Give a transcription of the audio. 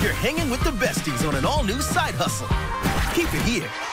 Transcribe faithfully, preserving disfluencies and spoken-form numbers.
You're hanging with the besties on an all-new side hustle. Keep it here.